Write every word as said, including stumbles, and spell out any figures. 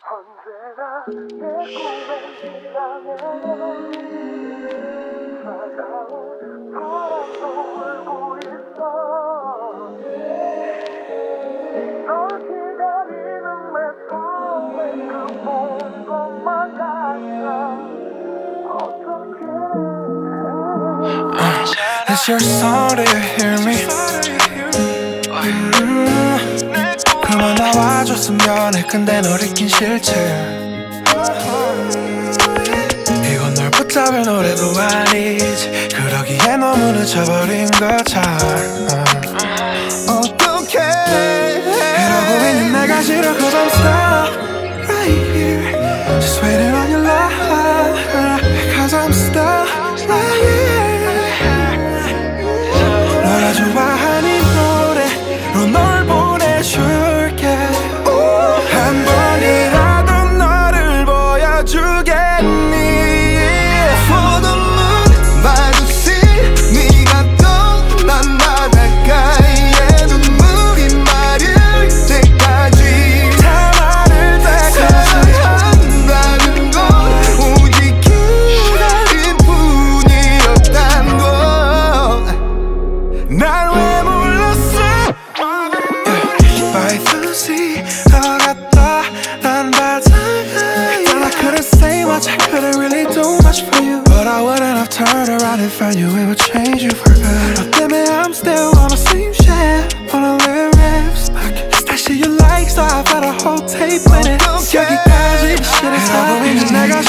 언제나 내 꿈에 이상해 차가운 바람도 불고 있어 널 기다리는 내 처음에 그 본 것만 같아 어떡해 It's your song, do you hear me? 음, 그만 나와줬으면 해 근데 널 잊긴 싫지 이건 널 붙잡을 노래도 아니지 그러기에 너무 늦어버린 거잖아 어떡해 이러고 있는 내가 싫어 Cause I'm stuck right here Just waiting on your love Cause I'm stuck right here 너가 좋아하는 노래로 널 보내줄게 한 번이라도 너를 보여주겠니 For the moon by the sea 네가 떠난 바닷가에 눈물이 마를 때까지 다 마를 때까지 사랑한다는 건 오직 기다림뿐이었단 걸 날 왜 몰랐어 By the sea 걸어갔다 난 바닷가에 And I couldn't say much I couldn't really do much for you But I wouldn't have turned around and found you It would change you for good 너 때문에 I'm still on the same shit On the lyrics It's that shit you like So I better hold tape with it 여기까지 shit is not